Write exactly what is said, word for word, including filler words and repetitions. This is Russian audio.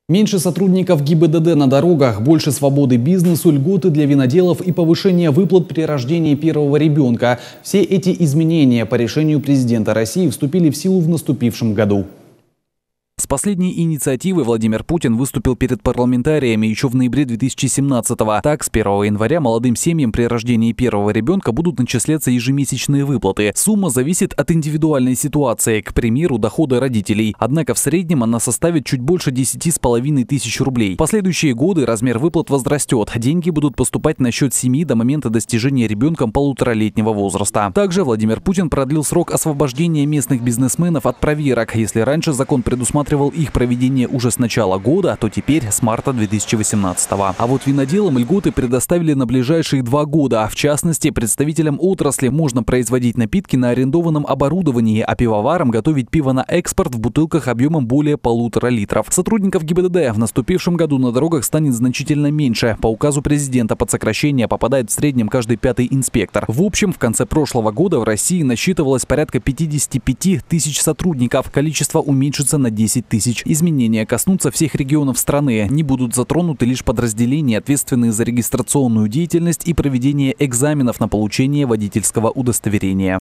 Меньше сотрудников ГИБДД на дорогах, больше свободы бизнесу, льготы для виноделов и повышение выплат при рождении первого ребенка. Все эти изменения по решению президента России вступили в силу в наступившем году. С последней инициативой Владимир Путин выступил перед парламентариями еще в ноябре две тысячи семнадцатого. Так, с первого января молодым семьям при рождении первого ребенка будут начисляться ежемесячные выплаты. Сумма зависит от индивидуальной ситуации, к примеру, дохода родителей. Однако в среднем она составит чуть больше десяти с половиной тысяч рублей. В последующие годы размер выплат возрастет. Деньги будут поступать на счет семьи до момента достижения ребенком полуторалетнего возраста. Также Владимир Путин продлил срок освобождения местных бизнесменов от проверок. Если раньше закон предусматривал их проведение уже с начала года, то теперь с марта две тысячи восемнадцатого. А вот виноделам льготы предоставили на ближайшие два года. В частности, представителям отрасли можно производить напитки на арендованном оборудовании, а пивоварам готовить пиво на экспорт в бутылках объемом более полутора литров. Сотрудников ГИБДД в наступившем году на дорогах станет значительно меньше. По указу президента под сокращение попадает в среднем каждый пятый инспектор. В общем, в конце прошлого года в России насчитывалось порядка пятидесяти пяти тысяч сотрудников. Количество уменьшится на десять тысяч. Изменения коснутся всех регионов страны. Не будут затронуты лишь подразделения, ответственные за регистрационную деятельность и проведение экзаменов на получение водительского удостоверения.